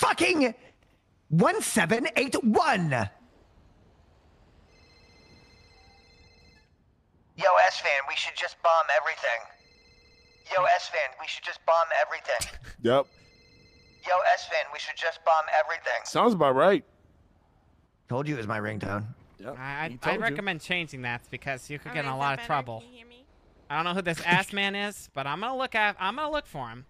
fucking 1781. Yo, S-Fan, we should just bomb everything. Yo, S-Fan, we should just bomb everything. Yep. Yo, S-Fan, we should just bomb everything. Sounds about right. Told you it was my ringtone. Yep. I recommend changing that because you could get in a lot of trouble. I don't know who this ass man is, but I'm gonna look for him.